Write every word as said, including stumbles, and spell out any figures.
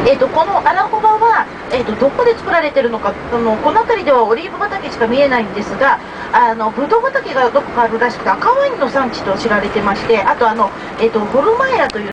えー、とこのアラホバは、えー、とどこで作られてるのか、あのこの辺りではオリーブ畑しか見えないんですが、あのブドウ畑がどこかあるらしくて、赤ワインの産地と知られてまして、あとあの、えー、とホルマイラという